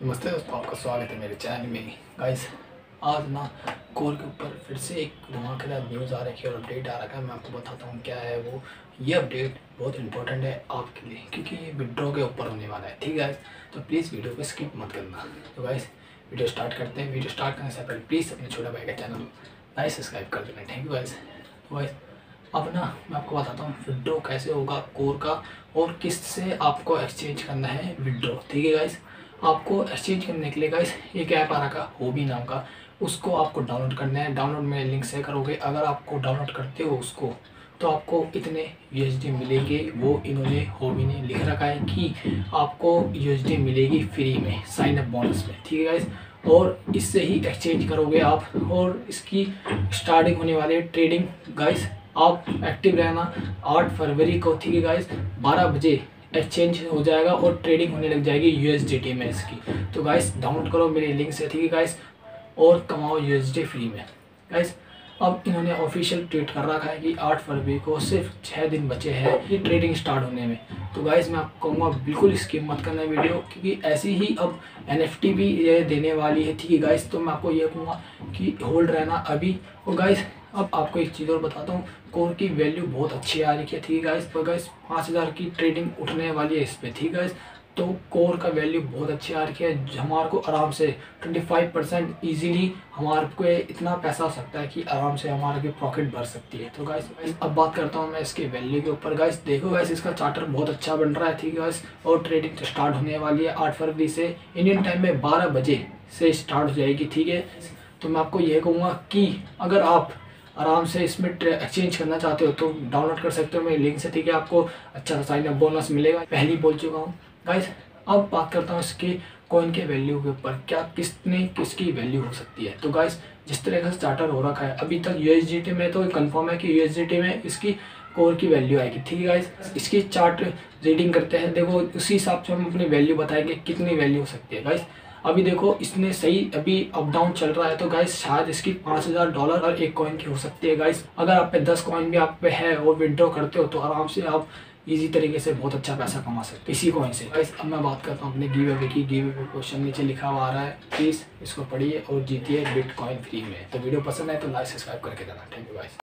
नमस्ते दोस्तों, आपका स्वागत है मेरे चैनल में। गाइस आज ना कोर के ऊपर फिर से एक धमाकेदार न्यूज़ आ रखी है और अपडेट आ रखा है। मैं आपको बताता हूँ क्या है वो। ये अपडेट बहुत इंपॉर्टेंट है आपके लिए क्योंकि ये विड्रॉ के ऊपर होने वाला है, ठीक है गाइस। तो प्लीज़ वीडियो को स्किप मत करना। तो गाइस वीडियो स्टार्ट करते हैं। वीडियो स्टार्ट करने से पहले प्लीज़ अपने छोटे भाई का चैनल लाइक सब्सक्राइब कर देना। Thank you guys. तो गाइस अब ना मैं आपको बताता हूँ विड्रॉ कैसे होगा कोर का और किस से आपको एक्सचेंज करना है विड्रॉ, ठीक है गाइस। आपको एक्सचेंज करने के लिए गाइस एक ऐप आ रखा होबी नाम का, उसको आपको डाउनलोड करना है। डाउनलोड में लिंक शेयर करोगे, अगर आपको डाउनलोड करते हो उसको तो आपको इतने यूएसडी मिलेंगे। वो इन्होंने होबी ने लिख रखा है कि आपको यूएसडी मिलेगी फ्री में साइन अप बोनस में, ठीक है गाइस। और इससे ही एक्सचेंज करोगे आप। और इसकी स्टार्टिंग होने वाली है ट्रेडिंग गाइस। आप एक्टिव रहना 8 फरवरी को, ठीक है गाइस। 12 बजे एक्सचेंज हो जाएगा और ट्रेडिंग होने लग जाएगी यूएसडीटी में इसकी। तो गाइस डाउनलोड करो मेरे लिंक से, ठीक है गाइस, और कमाओ यूएसडी फ्री में गाइस। अब इन्होंने ऑफिशियल ट्वीट कर रखा है कि 8 फरवरी को सिर्फ 6 दिन बचे हैं ये ट्रेडिंग स्टार्ट होने में। तो गाइस मैं आपको कहूँगा बिल्कुल स्किप मत करना वीडियो, क्योंकि ऐसी ही अब एनएफटी भी ये देने वाली है, ठीक है गाइस। तो मैं आपको ये कहूँगा कि होल्ड रहना अभी। और गाइस अब आपको एक चीज़ और बताता हूँ, कोर की वैल्यू बहुत अच्छी आ रही है, ठीक है गाइस। तो गाइस 5000 की ट्रेडिंग उठने वाली है इस पर, ठीक है गाइस। तो कोर का वैल्यू बहुत अच्छी आ रही है। हमारे को आराम से 25% ईजीली हमारे को इतना पैसा आ सकता है कि आराम से हमारे की प्रॉफिट बढ़ सकती है। तो गाइस अब बात करता हूँ मैं इसके वैल्यू के ऊपर। गाइस देखो गाइस इसका चार्टर बहुत अच्छा बन रहा है, ठीक है गाइस। और ट्रेडिंग स्टार्ट होने वाली है 8 फरवरी से, इंडियन टाइम में 12 बजे से स्टार्ट हो जाएगी, ठीक है। तो मैं आपको ये कहूँगा कि अगर आप आराम से इसमें एक्सचेंज करना चाहते हो तो डाउनलोड कर सकते हो मेरे लिंक से, ठीक है। आपको अच्छा साइन अप बोनस मिलेगा, पहले ही बोल चुका हूँ गाइस। अब बात करता हूँ इसके कॉइन के वैल्यू के ऊपर, क्या किसने किसकी वैल्यू हो सकती है। तो गाइस जिस तरह का चार्टर हो रखा है अभी तक यूएसडीटी में तो कंफर्म है कि यूएसडीटी में इसकी कोर की वैल्यू आएगी, ठीक है गाइस। इसकी चार्ट रीडिंग करते हैं, देखो उसी हिसाब से हम अपनी वैल्यू बताएंगे कितनी वैल्यू हो सकती है गाइस। अभी देखो इसने सही अभी अप डाउन चल रहा है, तो गाइस शायद इसकी $5000 और एक कॉइन की हो सकती है गाइस। अगर आप पे 10 कॉइन भी आप पे है और विड्रॉ करते हो तो आराम से आप इजी तरीके से बहुत अच्छा पैसा कमा सकते हो इसी कॉइन से गाइस। अब मैं बात करता हूँ अपने गिव अवे की। गिव अवे क्वेश्चन नीचे लिखा हुआ आ रहा है, प्लीज़ इसको पढ़िए और जीतिए बिटकॉइन फ्री में। तो वीडियो पसंद है तो लाइक सब्सक्राइब करके देना। Thank you guys.